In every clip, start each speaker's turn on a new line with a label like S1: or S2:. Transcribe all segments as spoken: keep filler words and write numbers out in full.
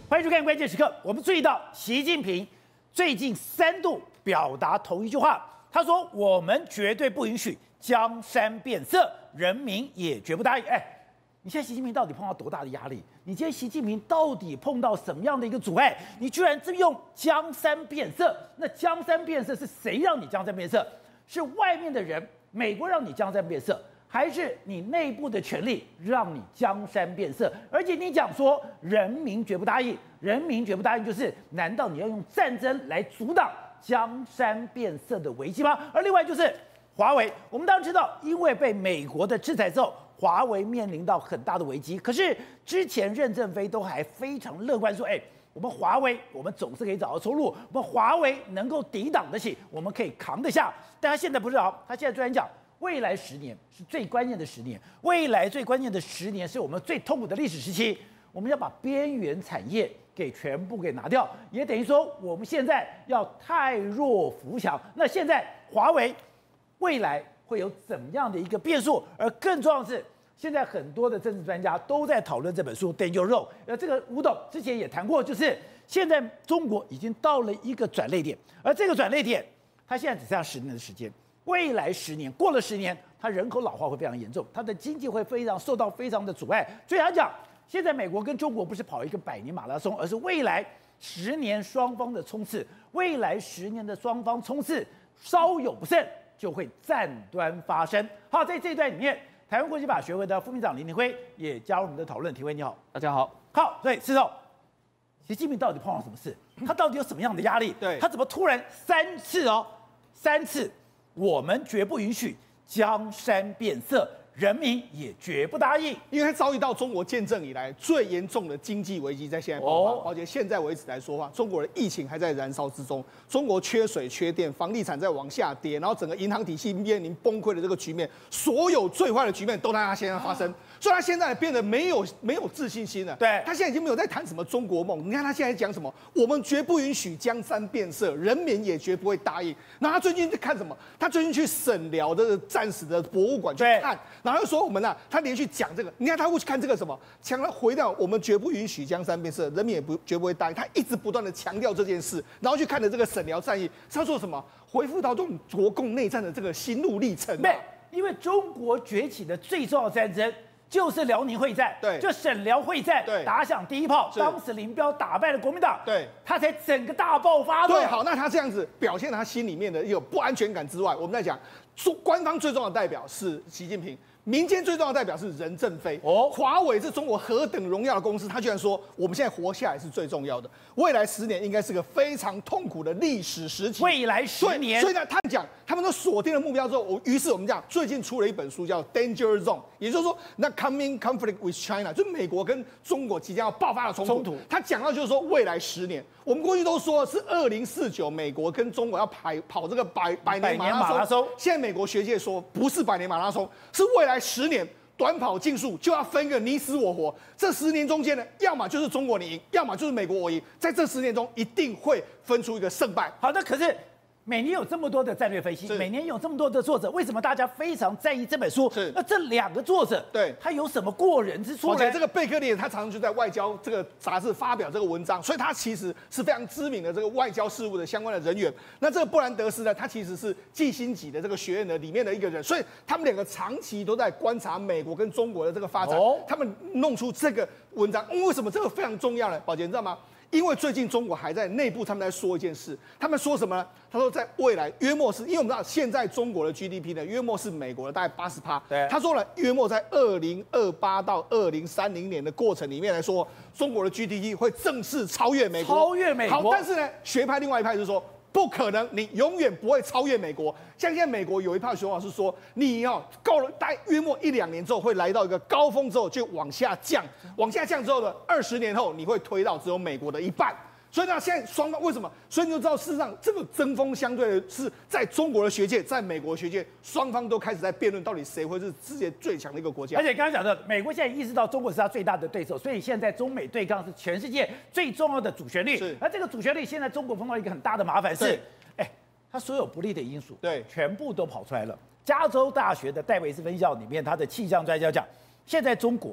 S1: 欢迎收看关键时刻。我们注意到习近平最近三度表达同一句话，他说：“我们绝对不允许江山变色，人民也绝不答应。”哎，你现在习近平到底碰到多大的压力？你今天习近平到底碰到什么样的一个阻碍？你居然这么用江山变色？那江山变色是谁让你江山变色？是外面的人，美国让你江山变色？还是你内部的权力让你江山变色？而且你讲说人民绝不答应，人民绝不答应，就是难道你要用战争来阻挡江山变色的危机吗？而另外就是华为，我们当然知道，因为被美国的制裁之后，华为面临到很大的危机。可是之前任正非都还非常乐观说，哎，我们华为，我们总是可以找到出路，我们华为能够抵挡得起，我们可以扛得下。但他现在不是啊，他现在居然讲，未来十年是最关键的十年，未来最关键的十年是我们最痛苦的历史时期，我们要把边缘产业给全部给拿掉，也等于说我们现在要汰弱扶强。那现在华为未来会有怎么样的一个变数？而更重要的是，现在很多的政治专家都在讨论这本书《Danger Zone》。呃，这个吴董之前也谈过，就是现在中国已经到了一个转捩点，而这个转捩点，它现在只剩下十年的时间。未来十年过了十年，它人口老化会非常严重，它的经济会非常受到非常的阻碍。所以他讲，现在美国跟中国不是跑一个百年马拉松，而是未来十年双方的冲刺。未来十年的双方冲刺，稍有不慎就会战端发生。好，在这一段里面，台湾国际法学会的副秘书长林廷辉也加入我们的讨论。廷辉你好。
S2: 大家好。
S1: 好，所以施总，习近平到底碰到什么事？他到底有什么样的压力？
S2: 对，
S1: 他怎么突然三次哦，三次？我们绝不允许江山变色，人民也绝不答应。
S3: 因为他遭遇到中国建政以来最严重的经济危机，在现在爆发。而且现在为止来说话，中国的疫情还在燃烧之中，中国缺水缺电，房地产在往下跌，然后整个银行体系面临崩溃的这个局面，所有最坏的局面都在他现在发生。所以他现在变得没有没有自信心了。
S1: 对，
S3: 他现在已经没有在谈什么中国梦。你看他现在讲什么？我们绝不允许江山变色，人民也绝不会答应。那他最近在看什么？他最近去省辽的战史的博物馆去看，然后又说我们啊，他连续讲这个。你看他会去看这个什么？强调回到我们绝不允许江山变色，人民也不绝不会答应。他一直不断的强调这件事，然后去看的这个省辽战役，他说什么？回复到这种国共内战的这个心路历程、啊。
S1: 对，因为中国崛起的最重要的战争就是辽宁会战，
S3: 对，
S1: 就省辽会战，
S3: 对，
S1: 打响第一炮，当时林彪打败了国民党，
S3: 对，
S1: 他才整个大爆发的。
S3: 对，好，那他这样子表现他心里面的一个不安全感之外，我们在讲，官方最重要的代表是习近平。民间最重要的代表是任正非。哦，华为是中国何等荣耀的公司，他居然说我们现在活下来是最重要的，未来十年应该是个非常痛苦的历史时期。
S1: 未来十年，
S3: 所以呢，他讲他们都锁定了目标之后，我于是我们讲最近出了一本书叫《Danger Zone》，也就是说，那 coming conflict with China， 就是美国跟中国即将要爆发的冲突。冲突，他讲到就是说未来十年，我们过去都说是二零四九，美国跟中国要跑跑这个百百年马拉松。马拉松现在美国学界说不是百年马拉松，是未来十年短跑竞速就要分个你死我活。这十年中间呢，要么就是中国你赢，要么就是美国我赢。在这十年中，一定会分出一个胜败。
S1: 好的，可是每年有这么多的战略分析，每年有这么多的作者，为什么大家非常在意这本书？
S3: 是
S1: 那这两个作者，
S3: 对，
S1: 他有什么过人之处呢？
S3: 而且这个贝克利他常常就在外交这个杂志发表这个文章，所以他其实是非常知名的这个外交事务的相关的人员。那这个布兰德斯呢，他其实是季辛吉的这个学院的里面的一个人，所以他们两个长期都在观察美国跟中国的这个发展，哦、他们弄出这个文章。嗯、为什么这个非常重要呢？宝杰，你知道吗？因为最近中国还在内部，他们在说一件事，他们说什么呢？他说在未来约莫是，因为我们知道现在中国的 G D P 呢，约莫是美国的大概八十趴。对，他说了，约莫在二零二八到二零三零年的过程里面来说，中国的 G D P 会正式超越美国。
S1: 超越美国。
S3: 好，但是呢，学派另外一派是说，不可能，你永远不会超越美国。像现在美国有一派说法是说，你要够了，大概约莫一两年之后会来到一个高峰之后就往下降，往下降之后呢，二十年后你会推到只有美国的一半。所以呢，现在双方为什么？所以你就知道，事实上这个针锋相对的是在中国的学界，在美国的学界，双方都开始在辩论到底谁会是世界最强的一个国家。
S1: 而且刚刚讲的，美国现在意识到中国是他最大的对手，所以现在中美对抗是全世界最重要的主旋律。
S3: 是，
S1: 而这个主旋律现在中国碰到一个很大的麻烦是，哎，它所有不利的因素，
S3: 对，
S1: 全部都跑出来了。加州大学的戴维斯分校里面，他的气象专家讲，现在中国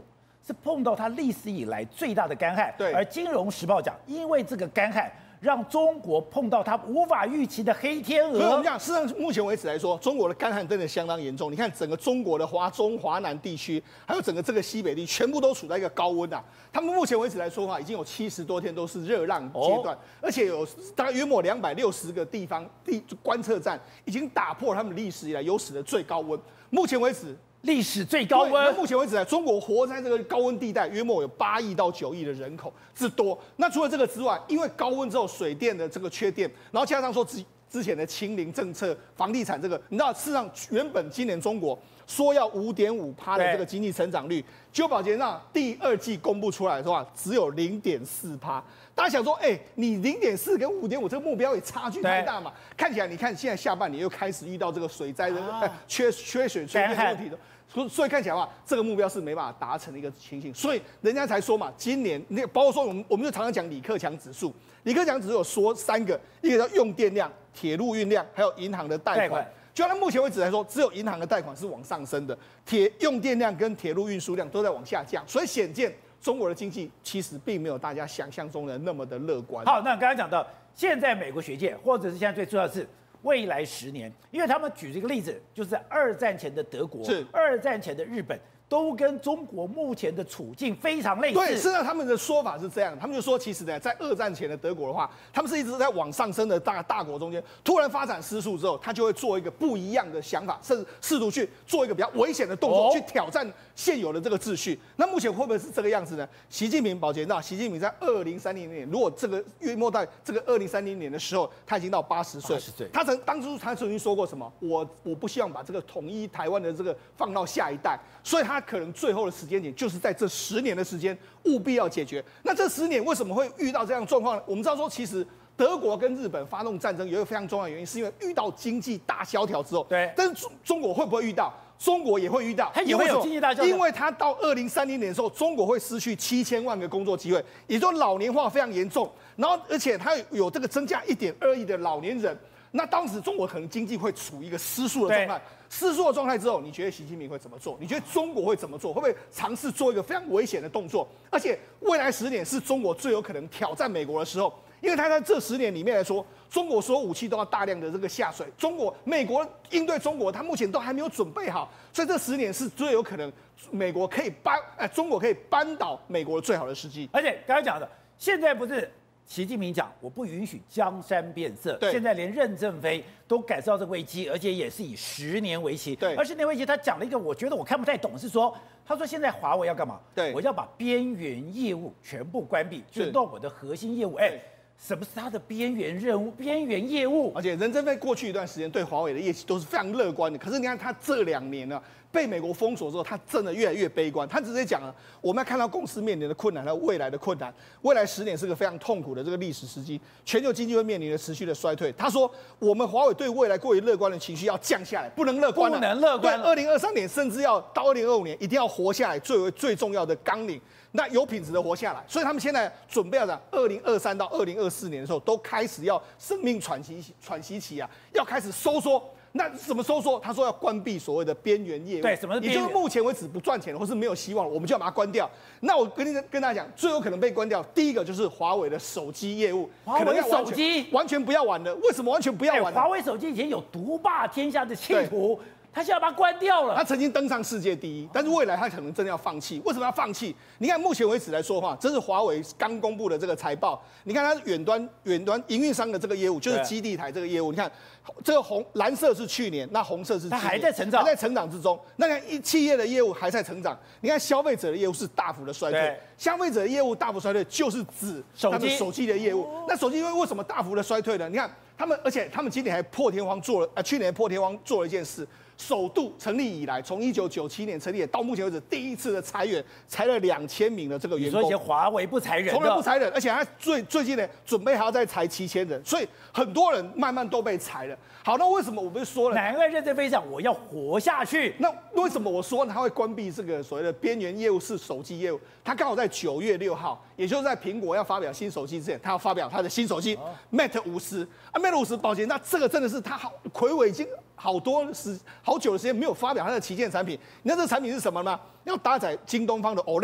S1: 是碰到它历史以来最大的干旱。
S3: 对，
S1: 而《金融时报》讲，因为这个干旱，让中国碰到它无法预期的黑天鹅。
S3: 所以我们讲，事实上目前为止来说，中国的干旱真的相当严重。你看整个中国的华中、华南地区，还有整个这个西北地，全部都处在一个高温啊。他们目前为止来说的话，已经有七十多天都是热浪阶段，哦、而且有大概约莫两百六十个地方地观测站已经打破他们历史以来有史的最高温。目前为止。
S1: 历史最高温。
S3: 目前为止呢，中国活在这个高温地带，约莫有八亿到九亿的人口之多。那除了这个之外，因为高温之后水电的这个缺电，然后加上说之之前的清零政策、房地产这个，你知道，事实上原本今年中国说要五点五趴的这个经济成长率，结果保洁上第二季公布出来的话，只有零点四趴。大家想说，哎、欸，你零点四跟五点五这个目标也差距太大嘛？看起来，你看现在下半年又开始遇到这个水灾的、啊呃、缺缺水缺电的问题的。所所以看起来的话，这个目标是没办法达成的一个情形，所以人家才说嘛，今年那包括说我们我们就常常讲李克强指数，李克强指数有说三个，一个叫用电量、铁路运量，还有银行的贷款。就按目前为止来说，只有银行的贷款是往上升的，铁用电量跟铁路运输量都在往下降，所以显见中国的经济其实并没有大家想象中的那么的乐观。
S1: 好，那刚刚讲到，现在美国学界或者是现在最重要的是。未来十年，因为他们举这个例子，就是二战前的德国，
S3: 是
S1: 二战前的日本，都跟中国目前的处境非常类似。
S3: 对，事实上他们的说法是这样，他们就说，其实呢，在二战前的德国的话，他们是一直在往上升的大大国中间，突然发展失速之后，他就会做一个不一样的想法，甚至试图去做一个比较危险的动作，哦、去挑战现有的这个秩序。那目前会不会是这个样子呢？习近平保洁到，习近平在二零三零年，如果这个约莫在这个二零三零年的时候，他已经到八十岁，他曾当初他曾经说过什么？我我不希望把这个统一台湾的这个放到下一代，所以他可能最后的时间点就是在这十年的时间，务必要解决。那这十年为什么会遇到这样的状况呢？我们知道说，其实德国跟日本发动战争有一个非常重要的原因，是因为遇到经济大萧条之后，
S1: 对，
S3: 但是中中国会不会遇到？中国也会遇到，
S1: 它也会有经济大萧条，
S3: 因为它到二零三零年的时候，中国会失去七千万个工作机会，也就是老年化非常严重。然后，而且它有这个增加一点二亿的老年人。那当时中国可能经济会处于一个失速的状态，失速的状态之后，你觉得习近平会怎么做？你觉得中国会怎么做？会不会尝试做一个非常危险的动作？而且未来十年是中国最有可能挑战美国的时候，因为他在这十年里面来说，中国所有武器都要大量的这个下水，中国、美国应对中国，他目前都还没有准备好，所以这十年是最有可能美国可以扳，哎，中国可以扳倒美国最好的时机。
S1: 而且刚才讲的，现在不是。习近平讲，我不允许江山变色。现在连任正非都感受到这个危机，而且也是以十年为期。
S3: 对，
S1: 而十年为期，他讲了一个我觉得我看不太懂，是说他说现在华为要干嘛？
S3: 对，
S1: 我要把边缘业务全部关闭，转到我的核心业务。哎，什么是他的边缘任务、边缘业务？
S3: 而且任正非过去一段时间对华为的业绩都是非常乐观的，可是你看他这两年呢？被美国封锁之后，他真的越来越悲观。他直接讲了，我们要看到公司面临的困难，还有未来的困难。未来十年是个非常痛苦的这个历史时期，全球经济会面临着持续的衰退。他说，我们华为对未来过于乐观的情绪要降下来，不能乐观了，
S1: 不能乐观。
S3: 对，二零二三年甚至要到二零二五年，一定要活下来，最为最重要的纲领。那有品质的活下来，所以他们现在准备要在二零二三到二零二四年的时候，都开始要生命喘息喘息期啊，要开始收缩。那怎么收缩？他说要关闭所谓的边缘业务，
S1: 对，什么是边缘？
S3: 也就是目前为止不赚钱或是没有希望，我们就要把它关掉。那我跟你跟大家讲，最有可能被关掉，第一个就是华为的手机业务，
S1: 华为手机
S3: 完全不要玩了。为什么完全不要玩？
S1: 华为手机以前有独霸天下的企图。他现在把它关掉了。
S3: 他曾经登上世界第一，但是未来他可能真的要放弃。为什么要放弃？你看目前为止来说的话，这是华为刚公布的这个财报。你看它远端远端营运商的这个业务，就是基地台这个业务。你看这个红蓝色是去年，那红色是今年，
S1: 它还在成长，
S3: 还在成长之中。那看一企业的业务还在成长，你看消费者的业务是大幅的衰退。消费者的业务大幅衰退，就是指他们手机的业务。那手机业务为什么大幅的衰退呢？你看他们，而且他们今年还破天荒做了，呃，去年破天荒做了一件事。首度成立以来，从一九九七年成立到目前为止，第一次的裁员，裁了两千名的这个员工。
S1: 你说以前华为不裁人，
S3: 从来不裁人，而且他最最近呢，准备还要再裁七千人，所以很多人慢慢都被裁了。好，那为什么我不是说了？
S1: 难怪任正非讲我要活下去。
S3: 那为什么我说他会关闭这个所谓的边缘业务是手机业务？他刚好在九月六号，也就是在苹果要发表新手机之前，他要发表他的新手机 Mate 五十啊 ，Mate 五十，抱歉，那这个真的是他好睽违已经好多时好久的时间没有发表他的旗舰产品。你知道这个产品是什么吗？要搭载京东方的 O L E D。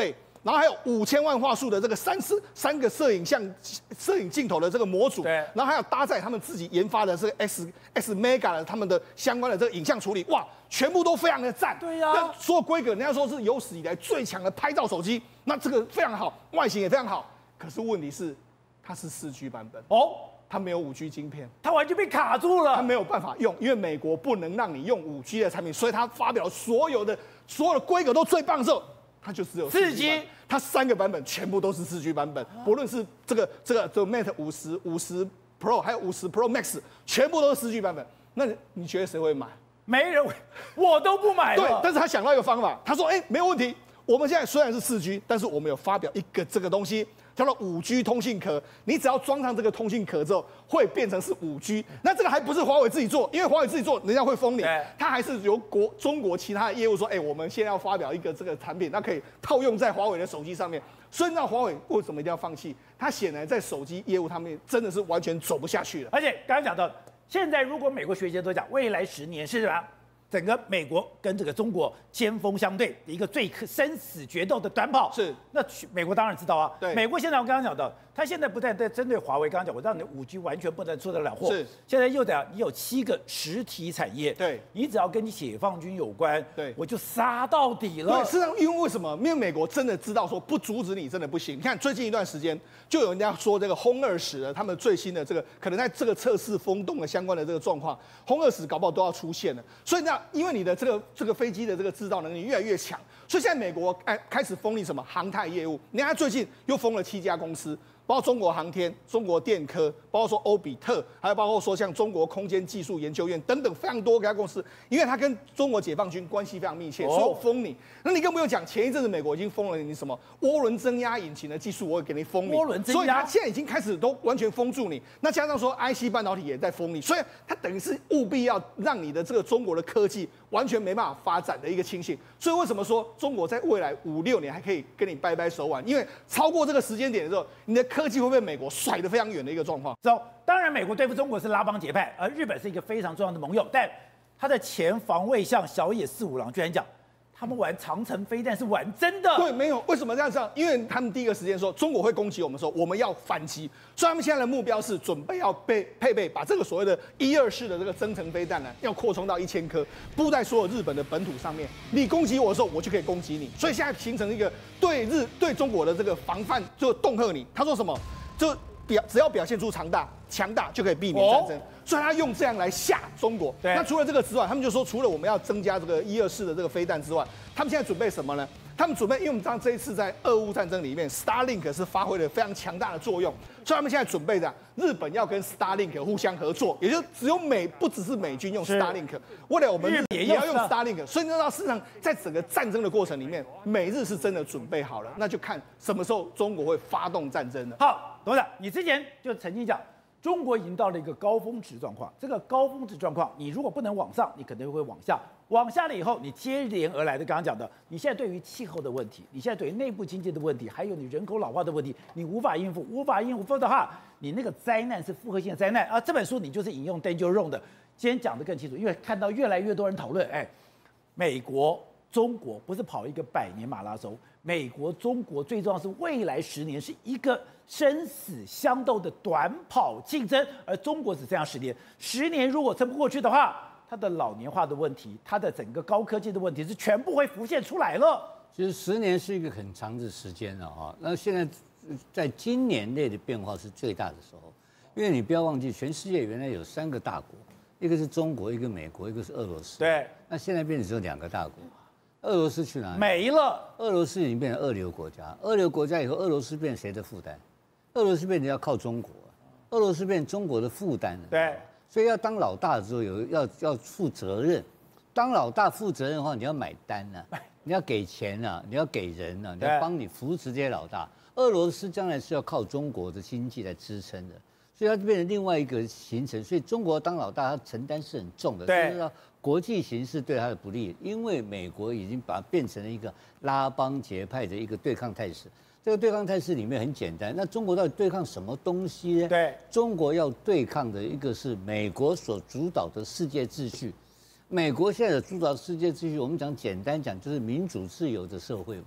S3: 然后还有五千万画素的这个三四三个摄影像摄影镜头的这个模组，
S1: 对，
S3: 然后还有搭载他们自己研发的这个 S S Mega 的他们的相关的这个影像处理，哇，全部都非常的赞。
S1: 对呀、
S3: 啊，所有规格，人家说是有史以来最强的拍照手机，那这个非常好，外形也非常好。可是问题是，它是四 G 版本
S1: 哦，
S3: 它没有五 G 晶片，
S1: 它完全被卡住了，
S3: 它没有办法用，因为美国不能让你用五 G 的产品，所以它发表所有的所有的规格都最棒的时候，它就只有
S1: 四 G，
S3: 它三个版本全部都是四 G 版本，不论是这个这个这个 Mate 五十、五十 Pro 还有五十 Pro Max， 全部都是四 G 版本。那你觉得谁会买？
S1: 没人，我都不买了。
S3: 对，但是他想到一个方法，他说：“哎、欸，没有问题，我们现在虽然是四 G， 但是我们有发表一个这个东西。”叫做五 G 通信壳，你只要装上这个通信壳之后，会变成是五 G。那这个还不是华为自己做，因为华为自己做，人家会封你。它还是由国中国其他的业务说，哎、欸，我们现在要发表一个这个产品，那可以套用在华为的手机上面。所以那华为为什么一定要放弃？它显然在手机业务上面真的是完全走不下去了。
S1: 而且刚刚讲到，现在如果美国学界都讲，未来十年是什么？整个美国跟这个中国尖锋相对，一个最生死决斗的短跑
S3: 是。
S1: 那美国当然知道啊。
S3: 对。
S1: 美国现在我刚刚讲到，他现在不但在针对华为，刚刚讲我让你五 G 完全不能出得了货。
S3: 是。
S1: 现在又讲你有七个实体产业。
S3: 对。
S1: 你只要跟你解放军有关，
S3: 对，
S1: 我就杀到底了。
S3: 对，事实上，因为为什么？因为美国真的知道说不阻止你真的不行。你看最近一段时间，就有人家说这个轰二十的他们最新的这个可能在这个测试风洞的相关的这个状况，轰二十搞不好都要出现了。所以那因为你的这个。这个飞机的这个制造能力越来越强，所以现在美国哎开始封你什么航太业务。你看，最近又封了七家公司，包括中国航天、中国电科，包括说欧比特，还有包括说像中国空间技术研究院等等非常多家公司，因为它跟中国解放军关系非常密切，所以我封你。那你更不用讲，前一阵子美国已经封了你什么涡轮增压引擎的技术，我也给你封你。
S1: 涡轮增压，
S3: 所以它现在已经开始都完全封住你。那加上说 I C 半导体也在封你，所以它等于是务必要让你的这个中国的科技完全没办法发展的一个情形。所以为什么说中国在未来五六年还可以跟你掰掰手腕？因为超过这个时间点的时候，你的科技会被美国甩得非常远的一个状况。
S1: 走，当然美国对付中国是拉帮结派，而日本是一个非常重要的盟友。但他的前防卫相小野四五郎居然讲，他们玩长程飞弹是玩真的。
S3: 对，没有，为什么这样讲？因为他们第一个时间说中国会攻击我们的时候，我们要反击，所以他们现在的目标是准备要被配备把这个所谓的一二式的这个增程飞弹呢，要扩充到一千颗，布在所有日本的本土上面。你攻击我的时候，我就可以攻击你。所以现在形成一个对日对中国的这个防范，就恫吓你。他说什么？就表只要表现出强大强大就可以避免战争。哦，所以他用这样来吓中国。那除了这个之外，他们就说，除了我们要增加这个一二式的这个飞弹之外，他们现在准备什么呢？他们准备，因为我们知道这一次在俄乌战争里面 ，Starlink 是发挥了非常强大的作用，所以他们现在准备的日本要跟 Starlink 互相合作，也就只有美不只是美军用 Starlink， 为了我们日也要用 Starlink， 所以你知道事实上在整个战争的过程里面，美日是真的准备好了，那就看什么时候中国会发动战争了。
S1: 好，董事长，你之前就曾经讲。中国已经到了一个高峰值状况，这个高峰值状况，你如果不能往上，你可能会往下，往下了以后，你接连而来的，刚刚讲的，你现在对于气候的问题，你现在对于内部经济的问题，还有你人口老化的问题，你无法应付，无法应付的话，你那个灾难是复合性的灾难啊！这本书你就是引用 Daniel Rohn 的，今天讲得更清楚，因为看到越来越多人讨论，哎，美国、中国不是跑一个百年马拉松，美国、中国最重要是未来十年是一个生死相斗的短跑竞争，而中国只剩下十年，十年如果撑不过去的话，它的老年化的问题，它的整个高科技的问题是全部会浮现出来了。
S2: 其实十年是一个很长的时间了哈，那现在在今年内的变化是最大的时候，因为你不要忘记，全世界原来有三个大国，一个是中国，一个美国，一个是俄罗斯。
S1: 对，
S2: 那现在变成只有两个大国。俄罗斯去哪里？
S1: 没了。
S2: 俄罗斯已经变成二流国家，二流国家以后，俄罗斯变成谁的负担？俄罗斯变成要靠中国，俄罗斯变成中国的负担了。
S1: 对，
S2: 所以要当老大的时候有要要负责任，当老大负责任的话，你要买单呐、啊，你要给钱呐、啊，你要给人呐、啊，你要帮你扶持这些老大。俄罗斯将来是要靠中国的经济来支撑的，所以它变成另外一个形成。所以中国当老大，它承担是很重的。
S1: 对。
S2: 国际形势对他的不利，因为美国已经把它变成了一个拉帮结派的一个对抗态势。这个对抗态势里面很简单，那中国到底对抗什么东西呢？
S1: 对，
S2: 中国要对抗的一个是美国所主导的世界秩序。美国现在的主导世界秩序，我们讲简单讲就是民主自由的社会嘛。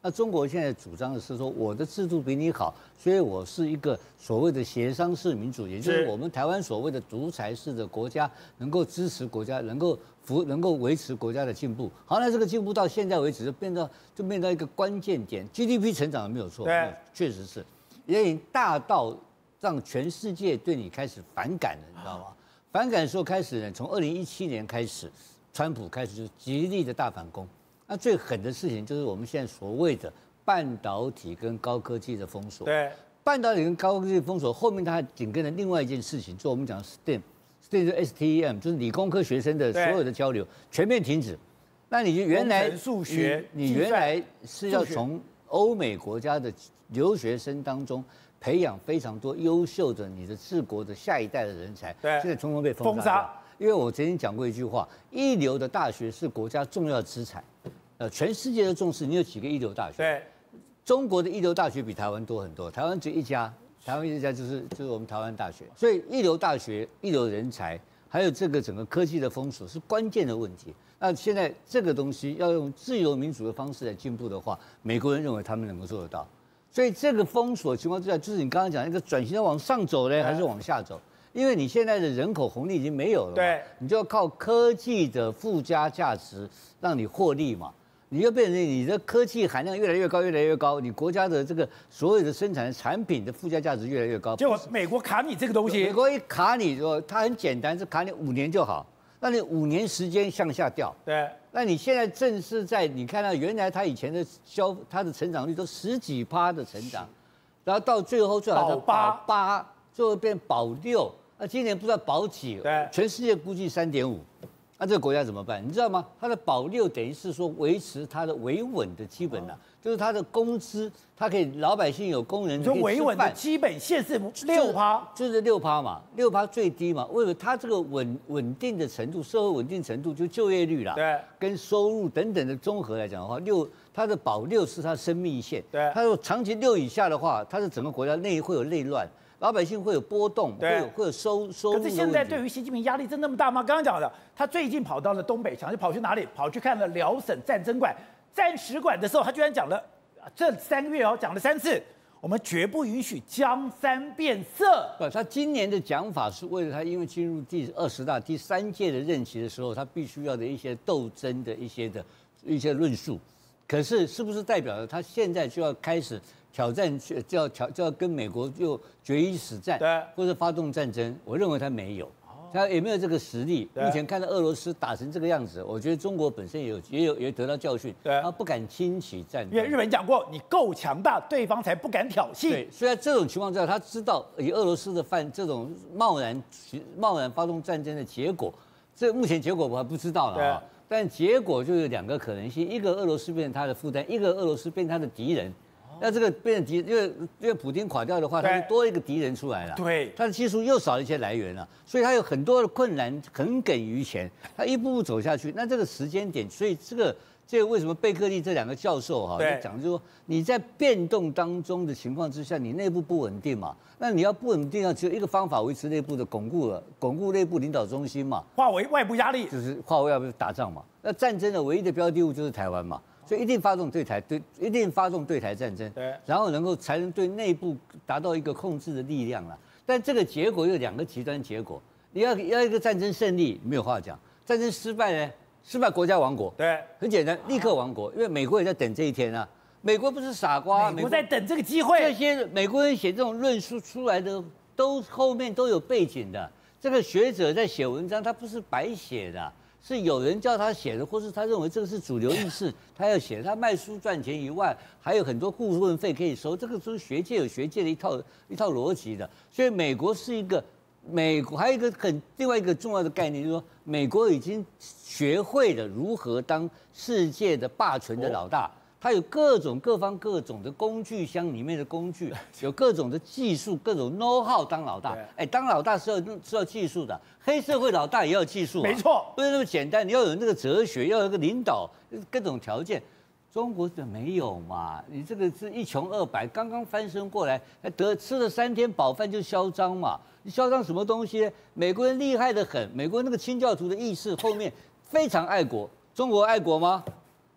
S2: 那中国现在主张的是说，我的制度比你好，所以我是一个所谓的协商式民主，也就是我们台湾所谓的独裁式的国家，能够支持国家，能够扶，能够维持国家的进步。好，那这个进步到现在为止就变到就变到一个关键点 ，G D P 成长没有错，
S1: 对，
S2: 确实是，也已经大到让全世界对你开始反感了，你知道吗？反感的时候开始呢，从二零一七年开始，川普开始就极力的大反攻。那最狠的事情就是我们现在所谓的半导体跟高科技的封锁。
S1: 对，
S2: 半导体跟高科技封锁后面它紧跟着另外一件事情，就我们讲 S T E M，S T E M 就 S T E M， 就是理工科学生的所有的交流全面停止。那你就原来
S1: 数学，
S2: 你原来是要从欧美国家的留学生当中培养非常多优秀的你的治国的下一代的人才，
S1: 对，
S2: 现在通通被封杀。因为我曾经讲过一句话，一流的大学是国家重要资产。呃，全世界都重视，你有几个一流大学？
S1: 对，
S2: 中国的一流大学比台湾多很多，台湾只有一家，台湾一家就是就是我们台湾大学。所以一流大学、一流人才，还有这个整个科技的封锁是关键的问题。那现在这个东西要用自由民主的方式来进步的话，美国人认为他们能够做得到。所以这个封锁情况之下，就是你刚刚讲一个转型要往上走呢，还是往下走？因为你现在的人口红利已经没有了，
S1: 对，
S2: 你就要靠科技的附加价值让你获利嘛。你就变成你的科技含量越来越高，越来越高，你国家的这个所有的生产产品的附加价值越来越高。
S1: 结果美国卡你这个东西，
S2: 美国一卡你，说它很简单，是卡你五年就好，那你五年时间向下掉。
S1: 对，
S2: 那你现在正是在你看到原来它以前的消，它的成长率都十几趴的成长，然后到最后最好是保八，最后变保六，那今年不知道保几，
S1: 对，
S2: 全世界估计三点五。那这个国家怎么办？你知道吗？它的保六等于是说维持它的维稳的基本的、啊，就是它的工资，它可以老百姓有工人，
S1: 就维稳的基本线是六趴，
S2: 就是六趴嘛，六趴最低嘛。为了它这个稳稳定的程度，社会稳定程度，就就业率啦，
S1: 对，
S2: 跟收入等等的综合来讲的话，六它的保六是它的生命线，
S1: 对，
S2: 它如果长期六以下的话，它是整个国家内会有内乱。老百姓会有波动，会有会有收收入。
S1: 可是现在对于习近平压力真那么大吗？刚刚讲的，他最近跑到了东北，想去跑去哪里？跑去看了辽沈战争馆、战史馆的时候，他居然讲了，这三个月哦讲了三次，我们绝不允许江山变色。
S2: 不，他今年的讲法是为了他因为进入第二十大第三届的任期的时候，他必须要的一些斗争的一些的一些论述。可是是不是代表着他现在就要开始？挑战就要挑就要跟美国就决一死战，
S1: 对，
S2: 或者发动战争，我认为他没有，他也没有这个实力。目前看到俄罗斯打成这个样子，我觉得中国本身也有也有也得到教训，
S1: 对，
S2: 他不敢轻启战争。
S1: 因为日本讲过，你够强大，对方才不敢挑衅。
S2: 对，所以在这种情况之下，他知道以俄罗斯的犯这种贸然贸然发动战争的结果，这目前结果我还不知道了啊。但结果就有两个可能性：一个俄罗斯变成他的负担，一个俄罗斯变成他的敌人。那这个变成敌，因为因为普丁垮掉的话，他就多一个敌人出来了。
S1: 对，
S2: 他的技术又少了一些来源了，所以他有很多的困难，耿耿于前。他一步步走下去，那这个时间点，所以这个这个为什么贝克利这两个教授哈，就讲就是说你在变动当中的情况之下，你内部不稳定嘛，那你要不稳定，要只有一个方法维持内部的巩固了，巩固内部领导中心嘛，
S1: 化为外部压力，
S2: 就是化为外部打仗嘛。那战争的唯一的标的物就是台湾嘛。所以一定发动对台对，一定发动对台战争，
S1: 对，
S2: 然后能够才能对内部达到一个控制的力量了。但这个结果有两个极端结果，你要要一个战争胜利没有话讲，战争失败呢，失败国家亡国，
S1: 对，
S2: 很简单，立刻亡国，因为美国也在等这一天啊。美国不是傻瓜，
S1: 美国在等这个机会。
S2: 这些美国人写这种论述出来的，都后面都有背景的。这个学者在写文章，他不是白写的。是有人叫他写的，或是他认为这个是主流意识，他要写。他卖书赚钱以外，还有很多顾问费可以收。这个都是学界有学界的一套一套逻辑的。所以美国是一个，美国还有一个很另外一个重要的概念，就是说美国已经学会了如何当世界的霸权的老大。它有各种各方各种的工具箱里面的工具，有各种的技术，各种 know how 当老大。哎，当老大是要是要技术的，黑社会老大也要技术、啊，
S1: 没错，
S2: 不是那么简单。你要有那个哲学，要有一个领导，各种条件。中国的没有嘛？你这个是一穷二白，刚刚翻身过来，还得吃了三天饱饭就嚣张嘛？你嚣张什么东西呢？美国人厉害得很，美国那个清教徒的意识后面非常爱国，中国爱国吗？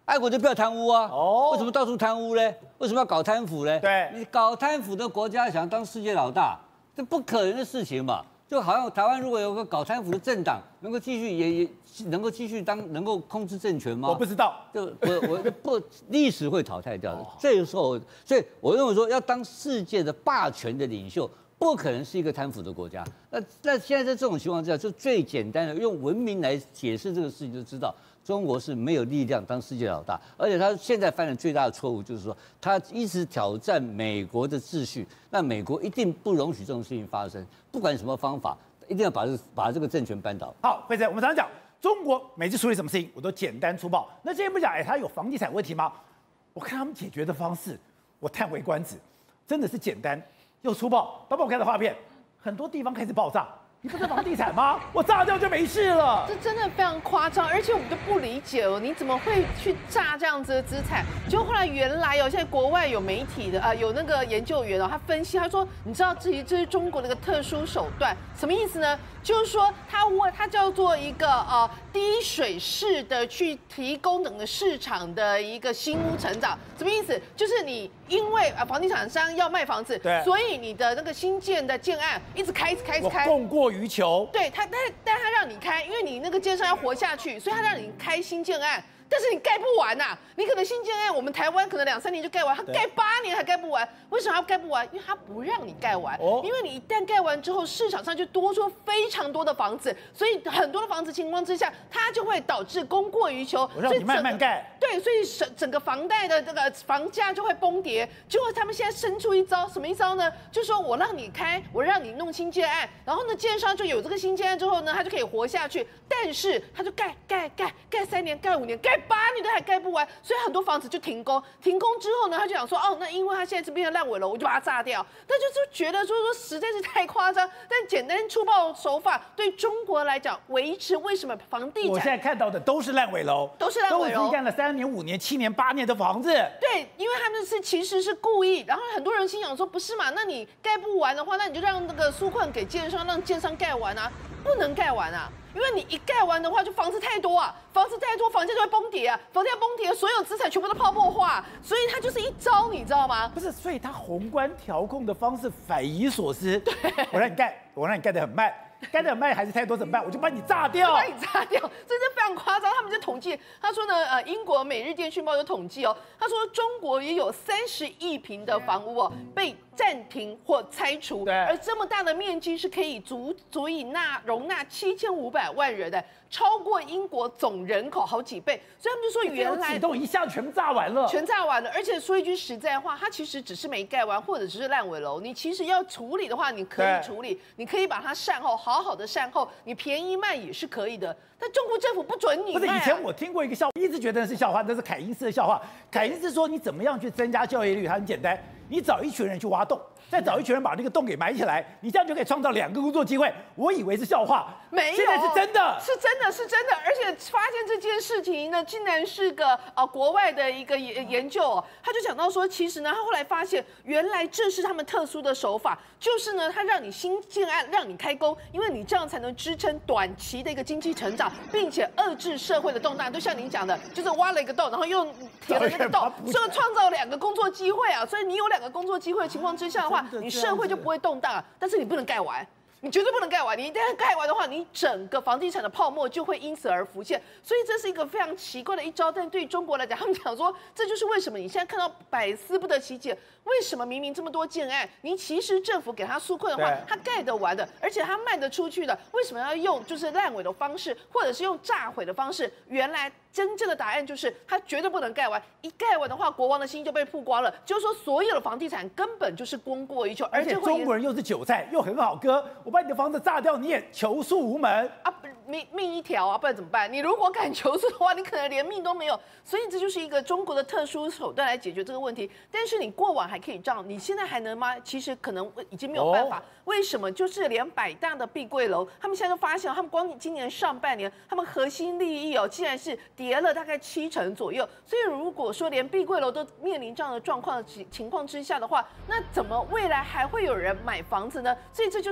S2: 爱国就不要贪污啊！
S1: 哦，
S2: 为什么到处贪污呢？为什么要搞贪腐呢？
S1: 对，
S2: 你搞贪腐的国家想当世界老大，这不可能的事情嘛！就好像台湾如果有个搞贪腐的政党，能够继续也也能够继续当能够控制政权吗？
S1: 我不知道，
S2: 就我我不历史会淘汰掉的。这个时候，所以我认为说要当世界的霸权的领袖，不可能是一个贪腐的国家。那那现在在这种情况之下，就最简单的用文明来解释这个事情，就知道。中国是没有力量当世界老大，而且他现在犯的最大的错误就是说，他一直挑战美国的秩序，那美国一定不容许这种事情发生，不管什么方法，一定要把这把这个政权扳倒。
S1: 好，慧珍，我们常常讲，中国每次处理什么事情，我都简单粗暴。那今天不讲，哎，他有房地产问题吗？我看他们解决的方式，我叹为观止，真的是简单又粗暴。包括我看到画片，很多地方开始爆炸。你不是房地产吗？我炸掉就没事了。
S4: 这真的非常夸张，而且我们都不理解哦，你怎么会去炸这样子的资产？就后来原来哦，现在国外有媒体的啊、呃，有那个研究员哦，他分析他说，你知道这这是中国的一个特殊手段，什么意思呢？就是说他为它叫做一个呃低水式的去提供整个市场的一个新屋成长，什么意思？就是你因为啊房地产商要卖房子，
S1: 对，
S4: 所以你的那个新建的建案一直开，一直开，一直开，
S1: 供过于求。
S4: 对他，但但他让你开，因为你那个建商要活下去，所以他让你开新建案。但是你盖不完呐、啊，你可能新建案，我们台湾可能两三年就盖完，他盖八年还盖不完，为什么他盖不完？因为他不让你盖完，哦、因为你一旦盖完之后，市场上就多出非常多的房子，所以很多的房子情况之下，它就会导致供过于求，
S1: 我让你慢慢盖，
S4: 对，所以整整个房贷的这个房价就会崩跌。结果他们现在生出一招，什么一招呢？就是说我让你开，我让你弄新建案，然后呢，建商就有这个新建案之后呢，他就可以活下去，但是他就盖盖盖盖三年，盖五年，盖八年都还盖不完，所以很多房子就停工。停工之后呢，他就想说，哦，那因为他现在这边的烂尾楼，我就把它炸掉。但就是觉得就是说实在是太夸张，但简单粗暴手法对中国来讲，维持为什么房地产？
S1: 我现在看到的都是烂尾楼，
S4: 都是烂尾楼，
S1: 都已经干了三年、五年、七年、八年的房子。
S4: 对，因为他们是其实是故意，然后很多人心想说，不是嘛？那你盖不完的话，那你就让那个纾困给建商，让建商盖完啊，不能盖完啊。因为你一盖完的话，就房子太多啊，房子太多，房价就会崩跌啊，房价崩跌，所有资产全部都泡沫化，所以它就是一招，你知道吗？
S1: 不是，所以它宏观调控的方式匪夷所思。对，我让你盖，我让你盖得很慢，盖得很慢还是太多怎么办？我就把你炸掉，
S4: 把你炸掉，真的非常夸张。他们在统计，他说呢，呃，英国《每日电讯报》有统计哦，他说中国也有三十亿坪的房屋哦被暂停或拆除，而这么大的面积是可以足足以纳容纳七千五百万人的，超过英国总人口好几倍。所以他们就说，原来
S1: 启动一下全炸完了，
S4: 全炸完了。而且说一句实在话，它其实只是没盖完，或者只是烂尾楼。你其实要处理的话，你可以处理，你可以把它善后，好好的善后，你便宜卖也是可以的。但中国政府不准你卖、啊。
S1: 不是，以前我听过一个笑话，一直觉得是笑话，那是凯因斯的笑话。凯因斯说，你怎么样去增加就业率？它很简单，你找一群人去挖洞，再找一群人把那个洞给埋起来，你这样就可以创造两个工作机会。我以为是笑话，
S4: 没有，
S1: 现在是真的，
S4: 是真的，是真的。而且发现这件事情呢，竟然是个呃国外的一个研研究、哦，他就讲到说，其实呢，他后来发现，原来这是他们特殊的手法，就是呢，他让你新建案让你开工，因为你这样才能支撑短期的一个经济成长，并且遏制社会的动荡。就像您讲的，就是挖了一个洞，然后又填了那个洞，所以创造两个工作机会啊。所以你有两个工作机会的情况之下的话，你社会就不会动荡啊。但是你不能盖完。你绝对不能盖完，你一旦盖完的话，你整个房地产的泡沫就会因此而浮现，所以这是一个非常奇怪的一招。但对于中国来讲，他们讲说，这就是为什么你现在看到百思不得其解，为什么明明这么多建案，你其实政府给他纾困的话，他盖得完的，而且他卖得出去的，为什么要用就是烂尾的方式，或者是用炸毁的方式？原来真正的答案就是他绝对不能盖完，一盖完的话，国王的心就被曝光了，就是说所有的房地产根本就是供过于求，
S1: 而且中国人又是韭菜，又很好割。我把你的房子炸掉，你也求诉无门
S4: 啊！命命一条啊，不然怎么办？你如果敢求诉的话，你可能连命都没有。所以这就是一个中国的特殊手段来解决这个问题。但是你过往还可以这样，你现在还能吗？其实可能已经没有办法。哦、为什么？就是连百大的碧桂楼，他们现在都发现，他们光今年上半年，他们核心利益哦，竟然是跌了大概七成左右。所以如果说连碧桂楼都面临这样的状况情情况之下的话，那怎么未来还会有人买房子呢？所以这就是为什么。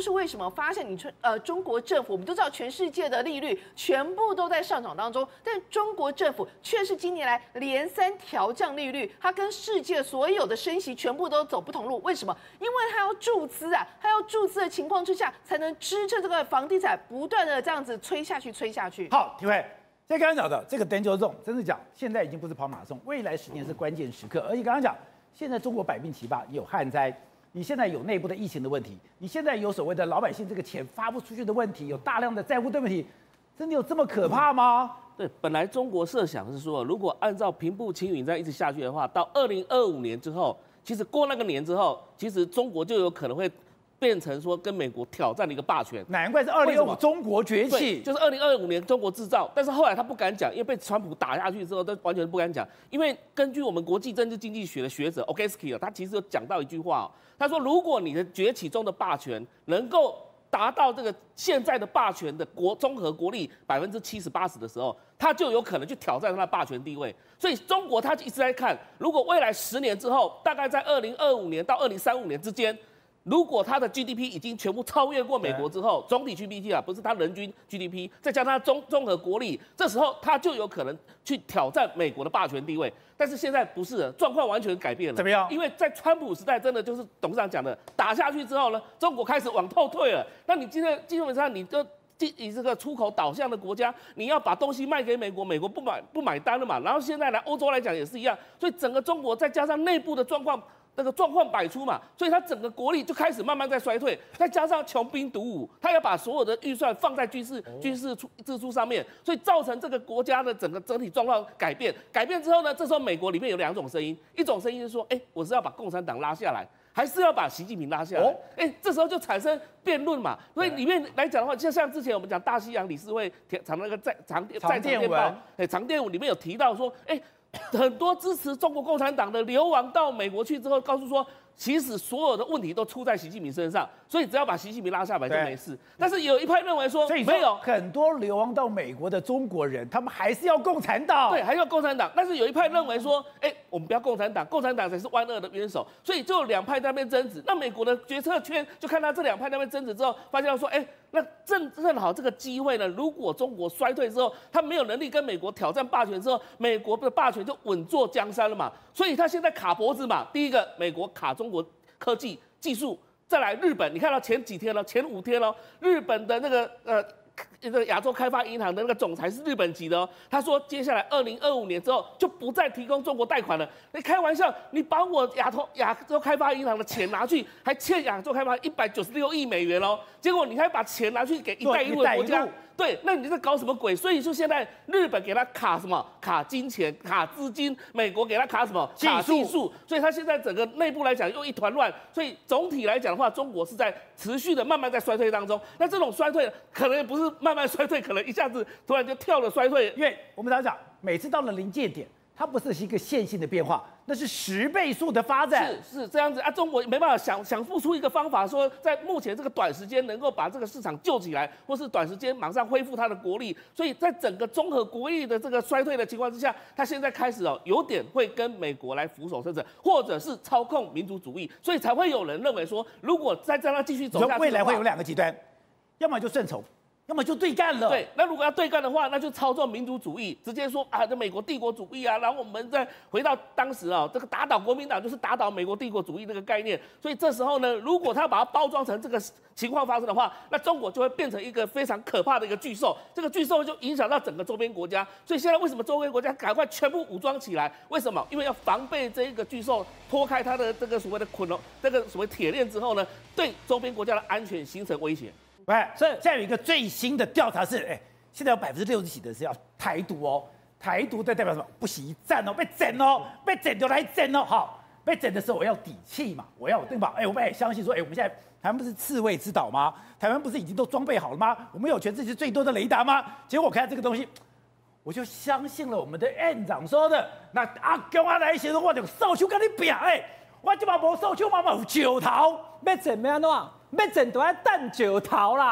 S4: 么？发现你呃中国政府，我们都知道全世界的利率全部都在上涨当中，但中国政府却是今年来连三调降利率，它跟世界所有的升息全部都走不同路。为什么？因为它要注资啊，它要注资的情况之下，才能支撑这个房地产不断的这样子吹下去，吹下去。
S1: 好，体会。像刚刚讲的这个 danger zone， 真的讲，现在已经不是跑马拉松，未来十年是关键时刻。而且刚刚讲，现在中国百病齐发，有旱灾，你现在有内部的疫情的问题，你现在有所谓的老百姓这个钱发不出去的问题，有大量的债务的问题，真的有这么可怕吗？
S5: 对，本来中国设想是说，如果按照平步青云这样一直下去的话，到二零二五年之后，其实过那个年之后，其实中国就有可能会变成说跟美国挑战的一个霸权。
S1: 难怪是二零二五中国崛起，
S5: 就是二零二五年中国制造。但是后来他不敢讲，因为被川普打下去之后，都完全不敢讲。因为根据我们国际政治经济学的学者 Ogeski 他其实有讲到一句话哦，他说如果你的崛起中的霸权能够达到这个现在的霸权的国综合国力百分之七十八十的时候，他就有可能去挑战他的霸权地位。所以中国他一直在看，如果未来十年之后，大概在二零二五年到二零三五年之间，如果它的 G D P 已经全部超越过美国之后，总体 G D P 啊，不是它人均 G D P， 再加上它综综合国力，这时候它就有可能去挑战美国的霸权地位。但是现在不是了，状况完全改变了。
S1: 怎么样？
S5: 因为在川普时代，真的就是董事长讲的，打下去之后呢，中国开始往后退了。那你今天基本上你就以这个出口导向的国家，你要把东西卖给美国，美国不买不买单了嘛。然后现在来欧洲来讲也是一样，所以整个中国再加上内部的状况。那个状况百出嘛，所以它整个国力就开始慢慢在衰退，再加上穷兵黩武，他要把所有的预算放在军事军事出支出上面，所以造成这个国家的整个整体状况改变。改变之后呢，这时候美国里面有两种声音，一种声音是说，哎，我是要把共产党拉下来，还是要把习近平拉下来？哎、哦，这时候就产生辩论嘛。所以里面来讲的话，就像之前我们讲大西洋理事会常那个在长
S1: 长电文，
S5: 哎，长电文里面有提到说，哎。很多支持中国共产党的流亡到美国去之后，告诉说，其实所有的问题都出在习近平身上，所以只要把习近平拉下来就没事。但是有一派认为说，
S1: 所以
S5: 没有
S1: 很多流亡到美国的中国人，他们还是要共产党，
S5: 对，还要共产党。但是有一派认为说，哎，我们不要共产党，共产党才是万恶的元首。所以就有两派在那边争执。那美国的决策圈就看到这两派在那边争执之后，发现说，哎。那正正好这个机会呢，如果中国衰退之后，他没有能力跟美国挑战霸权之后，美国的霸权就稳坐江山了嘛。所以他现在卡脖子嘛，第一个美国卡中国科技技术，再来日本，你看到前几天了，前五天了，日本的那个呃。这个亚洲开发银行的那个总裁是日本籍的哦，他说接下来二零二五年之后就不再提供中国贷款了。你开玩笑，你把我亚投亚洲开发银行的钱拿去，还欠亚洲开发一百九十六亿美元哦，结果你还把钱拿去给一带一路的国家。对，那你在搞什么鬼？所以说现在日本给他卡什么？卡金钱、卡资金；美国给他卡什么？卡技术。所以他现在整个内部来讲又一团乱。所以总体来讲的话，中国是在持续的慢慢在衰退当中。那这种衰退可能也不是慢慢衰退，可能一下子突然就跳了衰退。
S1: 因为我们常讲，每次到了临界点，它不是一个线性的变化。那是十倍数的发展，
S5: 是是这样子啊！中国没办法想想付出一个方法，说在目前这个短时间能够把这个市场救起来，或是短时间马上恢复它的国力。所以在整个综合国力的这个衰退的情况之下，它现在开始哦，有点会跟美国来俯首称臣，或者是操控民族主义，所以才会有人认为说，如果再这样继续走下去，
S1: 未来会有两个极端，要么就顺从。要么就对干了。
S5: 对，那如果要对干的话，那就操纵民族主义，直接说啊，这美国帝国主义啊，然后我们再回到当时啊，这个打倒国民党就是打倒美国帝国主义这个概念。所以这时候呢，如果他把它包装成这个情况发生的话，那中国就会变成一个非常可怕的一个巨兽。这个巨兽就影响到整个周边国家。所以现在为什么周边国家赶快全部武装起来？为什么？因为要防备这一个巨兽脱开它的这个所谓的捆龙，这个所谓铁链之后呢，对周边国家的安全形成威胁。
S1: 哎，所以现在有一个最新的调查是，哎，现在有百分之六十几的是要台独哦，台独在代表什么？不惜一战哦，被整哦，被整就来整哦。好，被整的时候我要底气嘛，我要对吧？哎，我们也相信说，哎，我们现在台湾不是刺猬之岛吗？台湾不是已经都装备好了吗？我们有全世界最多的雷达吗？结果我看这个东西，我就相信了我们的院长说的，那阿公阿来时候我就扫帚跟你拼，哎，我即嘛无扫帚嘛嘛有石头，
S6: 要整咩安怎？要整都要等石头啦！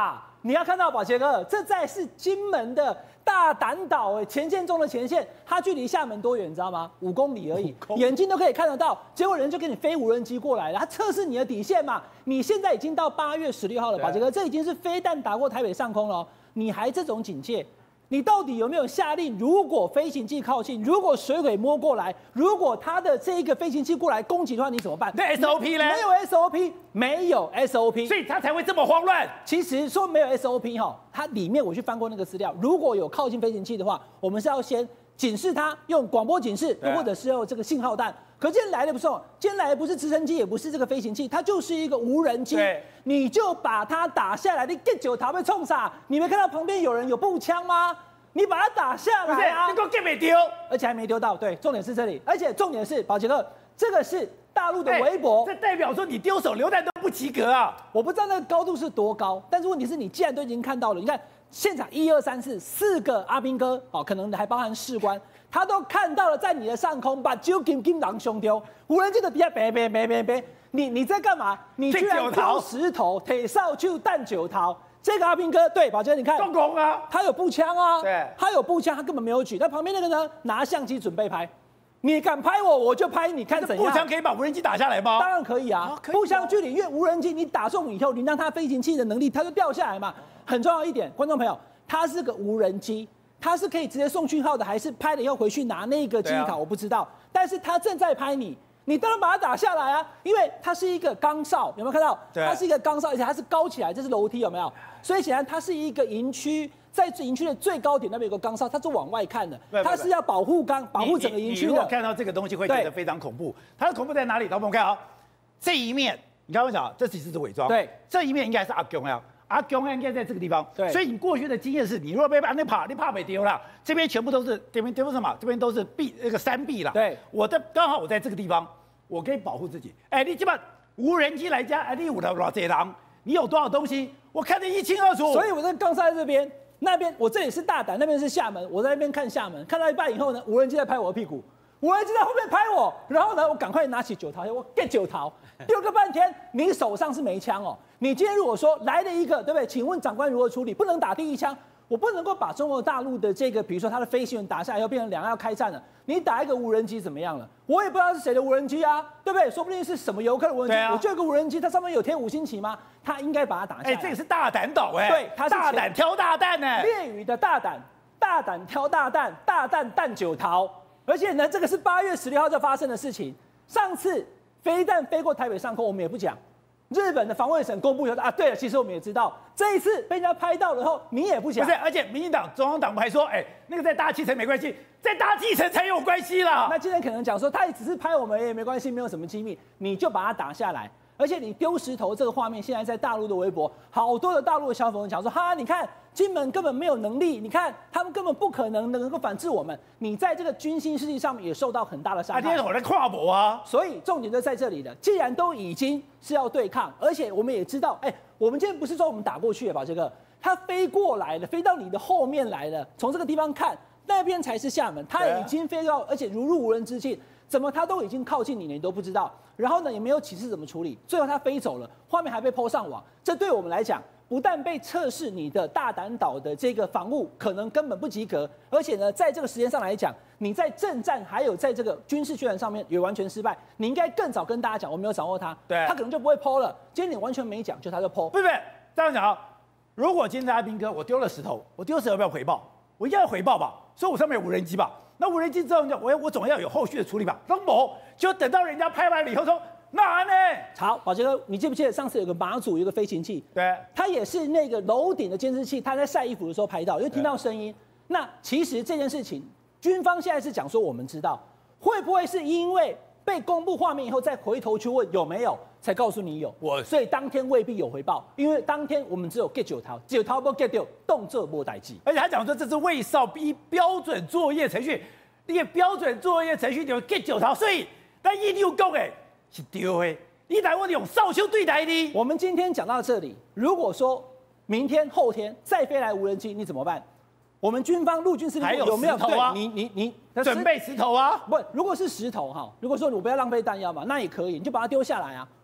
S6: 你要看到宝杰哥，这在是金门的大胆岛哎，前线中的前线，它距离厦门多远，你知道吗？五公里而已，眼睛都可以看得到。结果人就给你飞无人机过来了，它测试你的底线嘛。你现在已经到八月十六号了，宝杰哥，这已经是飞弹打过台北上空了，你还这种警戒？你到底有没有下令？如果飞行器靠近，如果水鬼摸过来，如果他的这一个飞行器过来攻击的话，你怎么办？
S1: 那 S O P 呢？
S6: 没有 S O P， 没有 S O P，
S1: 所以他才会这么慌乱。
S6: 其实说没有 S O P 哈，它里面我去翻过那个资料，如果有靠近飞行器的话，我们是要先警示它，用广播警示，或者是用这个信号弹。可今天来的不是，今天来的不是直升机，也不是这个飞行器，它就是一个无人机。你就把它打下来，你get九逃被冲傻，你没看到旁边有人有步枪吗？你把它打下来啊！
S1: 你给我 get 没丢，
S6: 而且还没丢到。对，重点是这里，而且重点是宝杰哥，这个是大陆的微博，
S1: 这代表说你丢手榴弹都不及格啊！
S6: 我不知道那个高度是多高，但是问题是你既然都已经看到了，你看现场一二三四四个阿兵哥，哦，可能还包含士官，他都看到了在你的上空把酒金金狼胸丢，无人机的底下别别别别别，你你在干嘛？你居然丢石头，铁扫帚弹九桃。这个阿兵哥对宝杰，你看，
S1: 中共啊，
S6: 他有步枪啊，
S1: 对，
S6: 他有步枪，他根本没有举。那旁边那个呢，拿相机准备拍，你敢拍我，我就拍你，看怎样？
S1: 步枪可以把无人机打下来吗？
S6: 当然可以啊，
S1: 可以
S6: 步枪距离，因为无人机你打中以后，你让它飞行器的能力，它就掉下来嘛。很重要一点，观众朋友，它是个无人机，它是可以直接送讯号的，还是拍了以后回去拿那个记忆卡，我不知道。但是它正在拍你。你当然把它打下来啊，因为它是一个钢哨，有没有看到？它是一个钢哨，而且它是高起来，这是楼梯，有没有？所以显然它是一个营区，在营区的最高点那边有个钢哨，它是往外看的，它是要保护钢、保护整个营区的。
S1: 你如果看到这个东西，会觉得非常恐怖。它的恐怖在哪里？老婆，我们看啊，这一面，你刚刚讲，这其实是伪装。
S6: 对，
S1: 这一面应该是阿公啊。阿公应该在这个地方，
S6: 对，
S1: 所以你过去的经验是，你如果被把那怕，你怕被丢了，这边全部都是这边丢什么？这边都是壁那个山壁了。
S6: 对，
S1: 我的刚好我在这个地方。我可以保护自己。哎，你基本无人机来家，哎，你有多少这狼？你有多少东西？我看得一清二楚。
S6: 所以我在刚在这边，那边我这里是大胆，那边是厦门。我在那边看厦门，看到一半以后呢，无人机在拍我的屁股，无人机在后面拍我，然后呢，我赶快拿起九桃，我 get 九桃，丢个半天，你手上是没枪哦。你今天如果说来了一个，对不对？请问长官如何处理？不能打第一枪。我不能够把中国大陆的这个，比如说他的飞行员打下来，要变成两岸要开战了。你打一个无人机怎么样了？我也不知道是谁的无人机啊，对不对？说不定是什么游客的无人机。啊、我就有个无人机，它上面有贴五星旗吗？他应该把它打下来。
S1: 哎，这个是大胆岛哎，
S6: 对，他是
S1: 大胆挑大弹呢。
S6: 烈屿的大胆，大胆挑大弹，大弹弹九桃。而且呢，这个是八月十六号就发生的事情。上次飞弹飞过台北上空，我们也不讲。日本的防卫省公布以后啊，对了，其实我们也知道，这一次被人家拍到了以后，你也不讲。
S1: 不是，而且民进党中央党部还说，哎，那个在大气层没关系，在大气层才有关系啦。
S6: 那今天可能讲说，他也只是拍我们也没关系，没有什么机密，你就把它打下来。而且你丢石头这个画面，现在在大陆的微博，好多的大陆的消防员讲说，哈，你看金门根本没有能力，你看他们根本不可能能够反制我们。你在这个军心士气上面也受到很大的伤害。
S1: 啊，今天我在跨博啊，
S6: 所以重点就在这里了。既然都已经是要对抗，而且我们也知道，哎，我们今天不是说我们打过去吧？这个它飞过来了，飞到你的后面来了，从这个地方看，那边才是厦门，它已经飞到，而且如入无人之境。怎么它都已经靠近你了，你都不知道。然后呢，也没有启示怎么处理。最后它飞走了，画面还被 po 上网。这对我们来讲，不但被测试你的大胆岛的这个防务可能根本不及格，而且呢，在这个时间上来讲，你在政战还有在这个军事宣传上面也完全失败。你应该更早跟大家讲，我没有掌握它，
S1: 对，
S6: 他可能就不会 po 了。今天你完全没讲，就他就 po。
S1: 不是不是，这样讲啊，如果今天阿兵哥我丢了石头，我丢石头要不要回报？我应该要回报吧，所以我上面有无人机吧。那无人机之后，我我总要有后续的处理吧。那某就等到人家拍完了以后说，那呢？
S6: 好，宝杰哥，你记不记得上次有个马祖有个飞行器？
S1: 对，
S6: 它也是那个楼顶的监视器，它在晒衣服的时候拍到，因为听到声音。那其实这件事情，军方现在是讲说我们知道，会不会是因为被公布画面以后再回头去问有没有，才告诉你有？我所以当天未必有回报，因为当天我们只有 get 九桃，九桃不 get 掉，动作没代志。
S1: 而且他讲说这是卫少逼标准作业程序，那个标准作业程序就 get 九桃，所以那一六讲诶是丢诶，你台湾用少修对待的。
S6: 我们今天讲到这里，如果说明天后天再飞来无人机，你怎么办？我们军方陆军司令部有没有
S1: 对
S6: 你你你
S1: 准备石头啊？
S6: 不，如果是石头哈，如果说我不要浪费弹药嘛，那也可以，你就把它丢下来啊。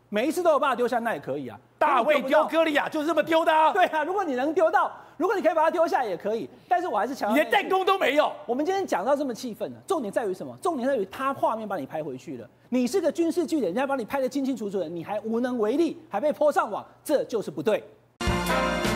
S6: 每一次都有办法丢下，那也可以啊。
S1: 大卫丢歌利亚就是这么丢的啊。
S6: 对啊，如果你能丢到，如果你可以把它丢下也可以，但是我还是强调，
S1: 你连弹弓都没有。
S6: 我们今天讲到这么气愤呢，重点在于什么？重点在于他画面把你拍回去了，你是个军事据点，人家把你拍得清清楚楚的，你还无能为力，还被泼上网，这就是不对。